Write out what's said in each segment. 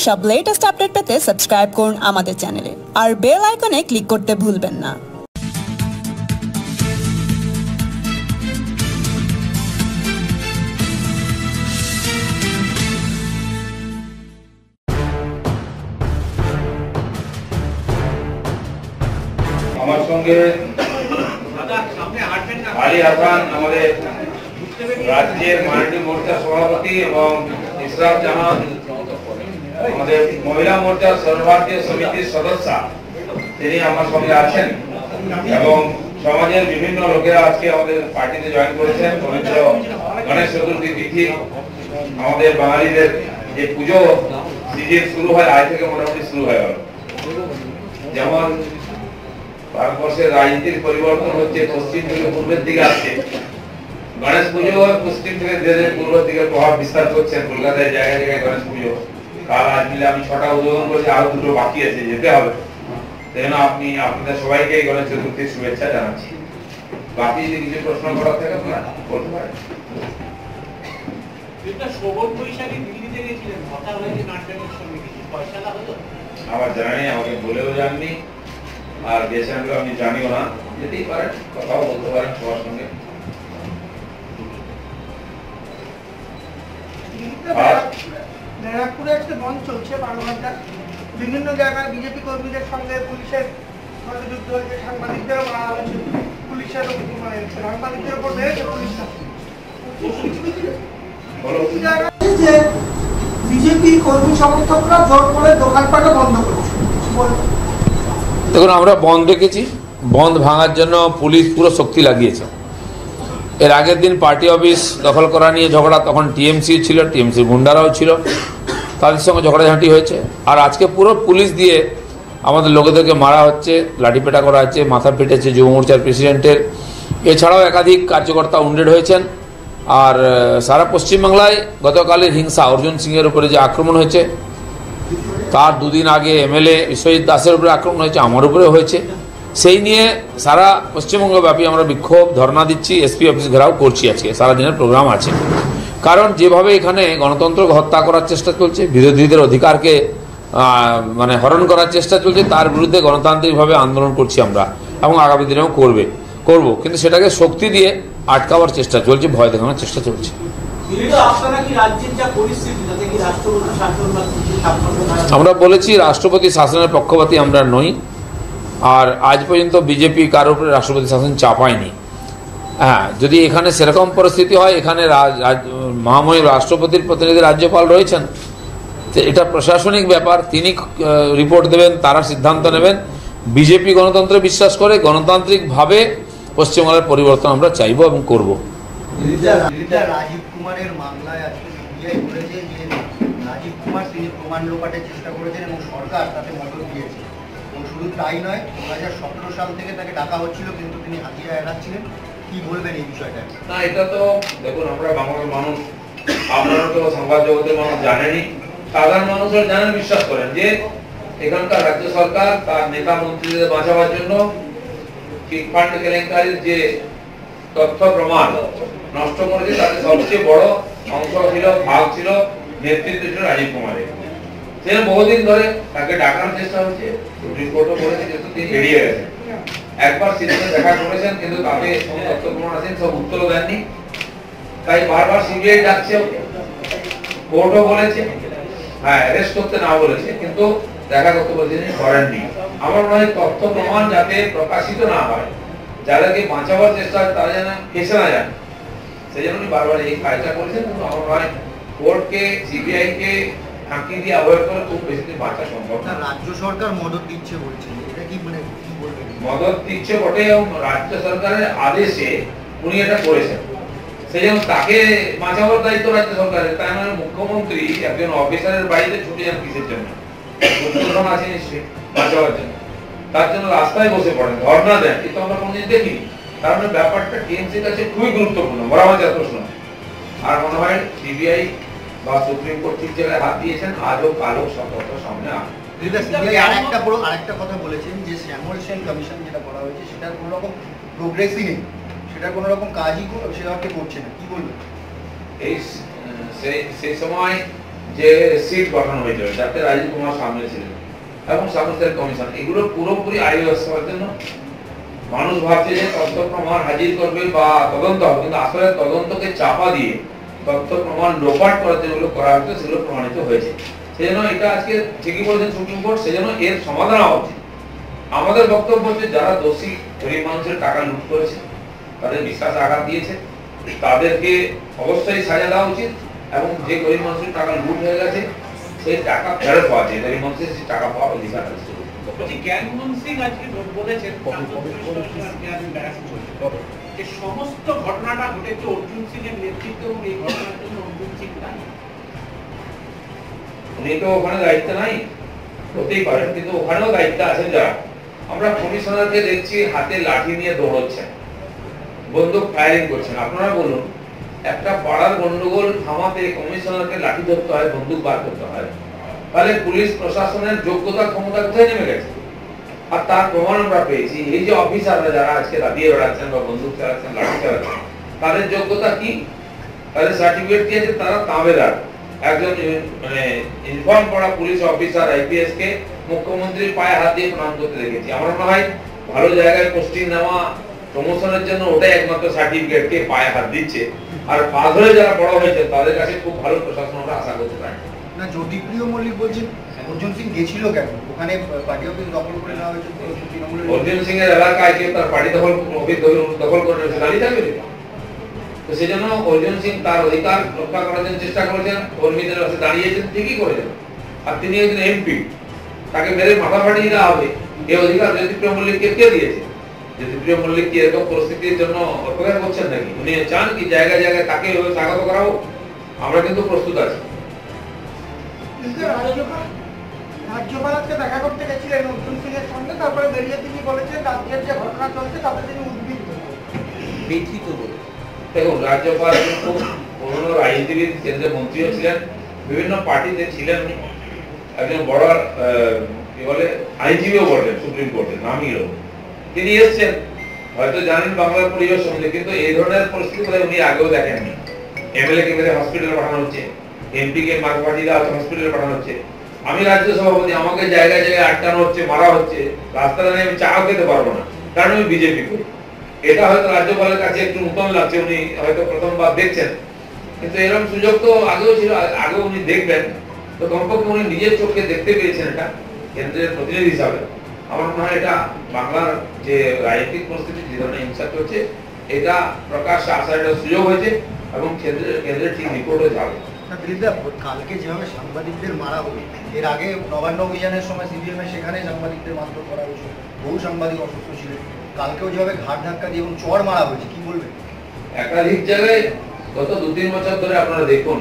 সব latest update পেতে subscribe করুন আমাদের চ্যানেলে আর বেল আইকনে ক্লিক করতে ভুলবেন না। আমার সঙ্গে আলী হাসান আমাদের রাজ্যের মাইনরিটি মোর্চার সভাপতি এবং ইসরাত জাহান আমাদের মহিলা মোর্চার সর্বভারতীয় সমিতির সদস্য, তিনি আমার সঙ্গে আছেন এবং সমাজের বিভিন্ন লোকেরা আজকে আমাদের পার্টিতে জয়েন করেছেন। পবিত্র গণেশ চতুর্থী তিথি আমাদের বাঙালিদের যে পুজো সিজন শুরু হয় আজ থেকে মোটামুটি শুরু হয়ে গেল। যেমন ভারতবর্ষের রাজনীতির পরিবর্তন হচ্ছে, পশ্চিম থেকে পূর্বের দিকে আসছে, গণেশ পুজো পশ্চিম থেকে দেশের পূর্বের দিকে প্রভাব বিস্তার করছে। কলকাতায় জায়গায় জায়গায় গণেশ পুজো, কাল আজ মিলে আমি 6টা উদ্বোধন করেছি, আরো 2টো বাকি আছে, যেতে হবে। সেই জন্য আপনাদের সবাইকে গণেশ চতুর্থীর শুভেচ্ছা জানাচ্ছি। বাকি যদি কিছু প্রশ্ন করার থাকে আপনারা বলতে পারেন। আমার জানা নেই, আমাকে বলেও জাননি, আর গেছেন আমি জানিও না। যেতেই পারেন, কথাও বলতে পারেন সবার সঙ্গে। ব্যারাকপুরে একটা বন্ধ চলছে 12 ঘন্টা, বিভিন্ন জায়গায় বিজেপি কর্মীদের সঙ্গে পুলিশের যুদ্ধ হয়েছে, সাংবাদিকদেরও মারা হয়েছে, পুলিশের মানে সাংবাদিকদের উপর বেড়েছে পুলিশরা। যে বিজেপি কর্মী সমর্থকরা জোর করে দোকানপাটও বন্ধ করেছে। দেখুন, আমরা বন্ধ রেখেছি, বন্ধ ভাঙার জন্য পুলিশ পুরো শক্তি লাগিয়েছে। এর আগের দিন পার্টি অফিস দখল করা নিয়ে ঝগড়া, তখন টিএমসি ছিল, টিএমসির গুন্ডারাও ছিল, তাদের সঙ্গে ঝগড়াঝাঁটি হয়েছে। আর আজকে পুরো পুলিশ দিয়ে আমাদের লোকেদেরকে মারা হচ্ছে, লাঠিপেটা করা হচ্ছে, মাথা পেটেছে যুব মোর্চার প্রেসিডেন্টের। এছাড়াও একাধিক কার্যকর্তা উন্ডেড হয়েছেন। আর সারা পশ্চিমবাংলায় গতকালের হিংসা, অর্জুন সিংয়ের উপরে যে আক্রমণ হয়েছে, তার দুদিন আগে এমএলএ বিশ্বজিৎ দাসের উপরে আক্রমণ হয়েছে, আমার উপরে হয়েছে। সেই নিয়ে সারা পশ্চিমবঙ্গব্যাপী আমরা বিক্ষোভ ধর্ণা দিচ্ছি, এসপি অফিস ঘেরাও করছি। আজকে সারাদিনের প্রোগ্রাম আছে। কারণ যেভাবে এখানে গণতন্ত্রকে হত্যা করার চেষ্টা চলছে, বিরোধীদের অধিকারকে মানে হরণ করার চেষ্টা চলছে, তার বিরুদ্ধে গণতান্ত্রিকভাবে আন্দোলন করছি আমরা, এবং আগামী দিনেও করব। কিন্তু সেটাকে শক্তি দিয়ে আটকাবার চেষ্টা চলছে, ভয় দেখানোর চেষ্টা চলছে। আমরা বলেছি রাষ্ট্রপতি শাসনের পক্ষপাতী আমরা নই, আর আজ পর্যন্ত বিজেপি কারোর উপরে রাষ্ট্রপতি শাসন চাপায়নি। হ্যাঁ, যদি এখানে সেরকম পরিস্থিতি হয়, এখানে মহামহিম রাষ্ট্রপতির প্রতিনিধি রাজ্যপাল রয়েছেন, তো এটা প্রশাসনিক ব্যাপার, তিনি রিপোর্ট দেবেন, তারা সিদ্ধান্ত নেবেন। বিজেপি গণতন্ত্রে বিশ্বাস করে, গণতান্ত্রিকভাবে পশ্চিমবঙ্গের পরিবর্তন আমরা চাইব এবং করব। রাজীব কুমারের মামলায় আজকে সিবিআই বলেছে যে রাজীব কুমার তিনি প্রমাণ লোপাটের চেষ্টা করেছেন এবং সরকার তাতে মদত দিয়েছে। এবং শুধু তাই নয়, 2017 সাল থেকে তাকে ডাকা হচ্ছিল, কিন্তু তিনি হাজিরা এড়াচ্ছিলেন। কি বলবেন এই বিষয়টা? না, এটা তো দেখুন, আমরা বাংলার মানুষ, আপনারা তো সংবাদ জগতের মানুষ জানেনই, সাধারণ মানুষরা জানেন, বিশ্বাস করেন যে এখানকার রাজ্য সরকার তার নেতা মন্ত্রীদের বাঁচাবার জন্য চিটফান্ড কেলেঙ্কারির যে তথ্য প্রমাণ নষ্ট করেছে, তাদের সবচেয়ে বড় অংশ ছিল, ভাগ ছিল, নেতৃত্ব ছিল রাজীব কুমারের। সে বহুদিন ধরে তাকে ডাকার চেষ্টা হচ্ছে, রিপোর্টও করেছে, কিন্তু তিনি এড়িয়ে গেছেন। একবার সিবিআই দেখা করেছেন, কিন্তু তাতে তথ্য প্রমাণ আছেন, সব উত্তরও দেননি। তাই বারবার সিবিআই ডাকছে, কোর্টও বলেছে, হ্যাঁ অ্যারেস্ট করতে না বলেছে, কিন্তু দেখা করতে বলছেন, করেননি। আমার মনে হয় তথ্য প্রমাণ যাতে প্রকাশিত না হয়, যাদেরকে বাঁচাবার চেষ্টা হয় তারা যেন ফেসে না যান, সেই জন্য বারবার এই কাজটা করেছেন। কিন্তু আমার মনে হয় কোর্টকে, সিবিআই কে ফাঁকি দিয়ে অ্যাভয়েড করে খুব বেশি দিন বাঁচা সম্ভব না। রাজ্য সরকার মদত দিচ্ছে বলছে, এটা কি মানে কি বলবেন? মদত দিচ্ছে বটে, এবং রাজ্য সরকারের আদেশে উনি এটা করেছেন, সেই জন্য তাকে বাঁচাবার দায়িত্ব রাজ্য সরকারের। তাই মানে মুখ্যমন্ত্রী একজন অফিসারের বাড়িতে ছুটে যান কিসের জন্য? দুর্ঘটনা আছে নিশ্চয়ই বাঁচাবার জন্য, তার জন্য রাস্তায় বসে পড়েন, ধর্ণা দেন, কিন্তু আমরা কোনদিন দেখিনি। তার মানে ব্যাপারটা টিএমসির কাছে খুবই গুরুত্বপূর্ণ, বরাবর যা প্রশ্ন। আর মনে হয় সিবিআই বা সুপ্রিম কোর্ট ঠিক জায়গায় হাত দিয়েছেন, আজও কালো সব তথ্য সামনে আসে। আরেকটা কথা বলেছেন যে শ্যামল সেন কমিশন যেটা করা হয়েছে সেটার কোনো রকম প্রোগ্রেসই নেই, সেটা কোনো রকম কাজই সেভাবে করছে না, কি বলবেন? সেই সময় যে সিট গঠন হয়েছিল, যাতে রাজীব কুমার সামনে ছিলেন এবং সামনের কমিশন, এগুলো পুরোপুরি আইওএস করার জন্য। মানুষ ভাবছে যে তথ্য প্রমাণ হাজির করবে বা তদন্ত হবে, কিন্তু আসলে তদন্তকে চাপা দিয়ে তথ্য প্রমাণ লোপাট করার যেগুলো করা হচ্ছে সেগুলো প্রমাণিত হয়েছে। সেই জন্য এটা আজকে ঠিকই বলেছেন সুপ্রিম কোর্ট, সেই জন্য এর সমাধান হওয়া উচিত। আমাদের বক্তব্য হচ্ছে যারা দোষী, গরিব মানুষের টাকা লুট করেছে, তাদের বিশ্বাস আঘাত দিয়েছে, তাদেরকে অবশ্যই সাজা দেওয়া উচিত এবং যে গরিব মানুষের টাকা লুট হয়ে গেছে সেই টাকা ফেরত পাওয়া যায়, গরিব মানুষের সেই টাকা পাওয়া অধিকার আছে। জ্ঞানমোহন সিং আজকে বলেছেন যে সমস্ত ঘটনাটা ঘটেছে অর্জুন সিং এর নেতৃত্ব এবং এই ঘটনার জন্য অর্জুন সিং দায়ী। উনি তো ওখানে দায়িত্ব নাই, হতেই পারেন, কিন্তু ওখানেও দায়িত্ব আছেন যারা। আমরা কমিশনারকে দেখছি হাতে লাঠি নিয়ে দৌড়চ্ছেন, বন্দুক ফায়ারিং করছেন। আপনারা বলুন, একটা পাড়ার গন্ডগোল থামাতে কমিশনারকে লাঠি ধরতে হয়, বন্দুক বার করতে হয়, তাহলে পুলিশ প্রশাসনের যোগ্যতা ক্ষমতা কোথায় নেমে গেছে? আর তার প্রমাণ আমরা পেয়েছি। এই যে অফিসাররা যারা আজকে দাঁড়িয়ে বেড়াচ্ছেন বা বন্দুক চালাচ্ছেন, লাঠি চালাচ্ছেন, তাদের যোগ্যতা কি? তাদের সার্টিফিকেট কি আছে? তারা তাবেদার। একজন মানে ইনফর্ম করা পুলিশ অফিসার আইপিএস কে মুখ্যমন্ত্রীর পায়ে হাত দিয়ে প্রণাম করতে দেখেছি। আমার মনে হয় ভালো জায়গায় পোস্টিং নেওয়া, প্রমোশনের জন্য ওটাই একমাত্র সার্টিফিকেট, কে পায়ে হাত দিচ্ছে। আর পা ধরে যারা বড় হয়েছে তাদের কাছে খুব ভালো প্রশাসন আমরা আশা করতে পারি না। জ্যোতিপ্রিয় মল্লিক বলছেন অর্জুন সিং গেছিল কেন ওখানে? পার্টি অফিস দখল করে নেওয়া হয়েছে তৃণমূলের। অর্জুন সিং এর এলাকায় কেউ তার পার্টি দখল করে রয়েছে, দাঁড়িয়ে থাকবে। তো সেই জন্য অর্জুন সিং তার অধিকার রক্ষা করার জন্য চেষ্টা করেছেন, কর্মীদের কাছে দাঁড়িয়েছেন, ঠিকই করেছেন। আর তিনি একজন এমপি, তাকে মেরে মাথা ফাটিয়ে দেওয়া হবে, এই অধিকার জ্যোতিপ্রিয় মল্লিককে কে দিয়েছে? জ্যোতিপ্রিয় মল্লিক কি এরকম পরিস্থিতির জন্য অপেক্ষা করছেন নাকি? উনি চান কি জায়গায় জায়গায় তাকে স্বাগত করা হোক? আমরা কিন্তু প্রস্তুত আছি। কিন্তু রাজ্যপালকে দেখা করতে গেছিলেন অর্জুন সিং এর সঙ্গে, তারপরে বেরিয়ে তিনি বলেছেন রাজ্যের যে ঘটনা চলছে তাতে তিনি উদ্বিগ্ন। দেখুন, রাজ্যপাল কিন্তু পুরনো আইনজীবী, কেন্দ্রের মন্ত্রীও ছিলেন, বিভিন্ন পার্টিতে ছিলেন, একজন বড় কি বলে আইনজীবীও বলেন, সুপ্রিম কোর্টের নামই লোক। তিনি এসছেন, হয়তো জানেন বাংলার পরিবেশ সম্বন্ধে, কিন্তু এই ধরনের পরিস্থিতি উনি আগেও দেখেননি। এমএলএ কে মেরে হসপিটালে পাঠানো হচ্ছে, এমপি কে মার পাঠিয়ে দেওয়া হচ্ছে, হসপিটালে পাঠানো হচ্ছে। আমি রাজ্য সভাপতি, আমাকে জায়গায় জায়গায় আটকানো হচ্ছে, মারা হচ্ছে, রাস্তায় আমি চাও খেতে পারবো না, কারণ আমি বিজেপি করি। এটা হয়তো রাজ্যপালের কাছে একটু নতুন লাগছে, উনি হয়তো প্রথমবার দেখছেন, কিন্তু এরকম সুযোগ তো আগেও ছিল, আগেও উনি দেখবেন। তো কমপক্ষে উনি নিজের চোখে দেখতে পেয়েছেন এটা কেন্দ্রের প্রতিনিধি হিসাবে। আমার মনে হয় এটা বাংলার যে রাজনৈতিক পরিস্থিতি, যে ধরনের হিংসা চলছে, এটা প্রকাশ্যে আসার একটা সুযোগ হয়েছে এবং কেন্দ্রের ঠিক রিপোর্টও যাবে। কালকে যেভাবে সাংবাদিকদের মারা হলো, এর আগে নবান্ন অভিযানের সময় সিপিএম এ সেখানে সাংবাদিকদের মারধর করা হয়েছিল, বহু সাংবাদিক অসুস্থ ছিলেন। কালকেও যেভাবে ঘাট ধাক্কা দিয়ে এবং চড় মারা হয়েছে, কি বলবেন? একাধিক জায়গায় গত 2-3 বছর ধরে আপনারা দেখুন,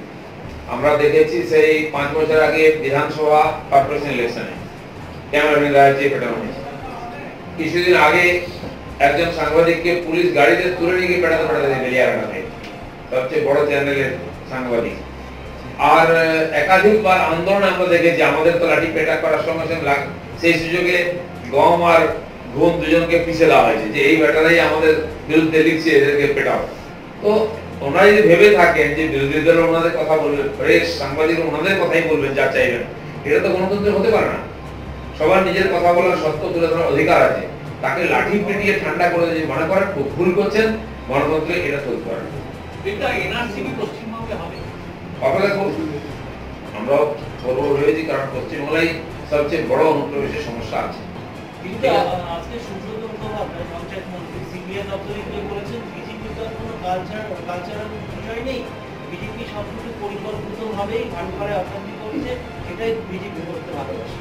আমরা দেখেছি সেই 5 বছর আগে বিধানসভা কর্পোরেশন ইলেকশনে ক্যামেরাম্যান রাজ্যে পেটানো হয়েছে। কিছুদিন আগে একজন সাংবাদিককে পুলিশ গাড়িতে তুলে নিয়ে গিয়ে পেটাতে বেলিয়াঘাটাতে, সবচেয়ে বড় চ্যানেলের সাংবাদিক। আর একাধিকবার আন্দোলন আমরা দেখেছি, আমাদের তো লাঠি পেটা করার সঙ্গে সঙ্গে সেই সুযোগে গম আর ঘুম দুজনকে পিছিয়ে দেওয়া হয়েছে, যে এই ব্যাটারাই আমাদের বিরুদ্ধে লিখছে, এদেরকে পেটাও। তো ওনারা যদি ভেবে থাকেন যে বিরোধী দল ওনাদের কথা বলবে, প্রেস সাংবাদিক ওনাদের কথাই বলবেন যা চাইবেন, এটা তো গণতন্ত্র হতে পারে না। সবার নিজের কথা বলার সত্য তুলে ধরার অধিকার আছে। তাকে লাঠি পিটিয়ে ঠান্ডা করে যদি মনে করেন ভুল করছেন, গণতন্ত্রে এটা চলতে পারে না। এটা এনআরসি কি পশ্চিমবঙ্গে হবে? অপেক্ষা করুন, আমরাও করবো ভেবেছি, কারণ পশ্চিমবাংলায় সবচেয়ে বড় অনুপ্রবেশের সমস্যা আছে। কিন্তু আজকে সুব্রত মুখোপাধ্যায় পঞ্চায়েত মন্ত্রী সিবিআই দপ্তরে গিয়ে বলেছেন বিজেপির তো কোনো কালচারাল বিষয় নেই, বিজেপি সবকিছু পরিকল্পিতভাবেই ভাটপাড়ায় অশান্তি করছে, সেটাই বিজেপি করতে ভালোবাসে।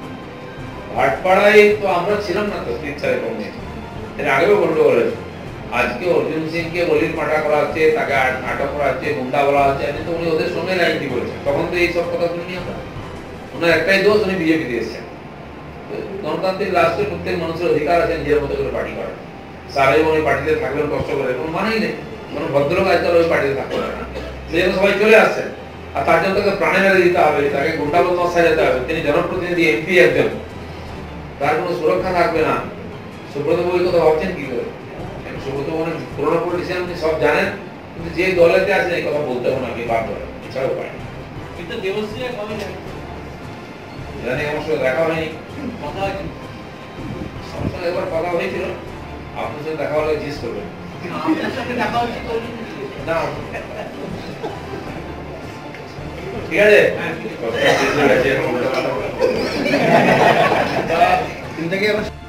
ভাটপাড়ায় তো আমরা ছিলাম না তো 3-4 কমে, এর আগেও গন্ডগোল হয়েছে। আজকে অর্জুন সিংকে বলির পাঠা করা হচ্ছে, তাকে আটক করা হচ্ছে, গুন্ডা বলা হচ্ছে, তো উনি ওদের সঙ্গে রাজনীতি করেছেন। তখন তো এই সব কথা শুনিনি আমরা। ওনার একটাই দোষ, উনি বিজেপি দিয়েছেন। গণতান্ত্রিক রাষ্ট্রে প্রত্যেক মানুষের অধিকার আছে নিজের মতো করে পার্টি করার। সারা জীবন ওই পার্টিতে থাকবেন কষ্ট করে, কোনো মানেই নেই। কোনো ভদ্রলোক আজকাল ওই পার্টিতে থাকতে পারে না, সেই জন্য সবাই চলে আসছেন। আর তার জন্য তাকে প্রাণে মেরে দিতে হবে, তাকে গুন্ডা বদমাশ সাজাতে হবে। তিনি জনপ্রতিনিধি, এমপি একজন, তার কোনো সুরক্ষা থাকবে না। সুব্রত বই কথা ভাবছেন কি করে? সুব্রত মানে পুরোনো পলিটিশিয়ান, আপনি সব জানেন, কিন্তু যে দলেতে আছেন এই কথা বলতে হবে না, আপনি বাধ্য, এছাড়াও পারেন। এটা দেবশ্রীরা কবে জানেন? জানি আমার সাথে দেখা হয়নি, কথা হয়েছে? আমার সাথে একবার কথা হয়েছিল, আপনার সাথে দেখা হলে জিজ্ঞেস করবেন। আপনার সাথে দেখা হচ্ছে তো ওই জন্য জিজ্ঞেস না ঠিক আছে, হ্যাঁ, ঠিক আছে। কথা শেষ হয়ে গেছে, এখন কথা বলবো। তুমি থেকে এবার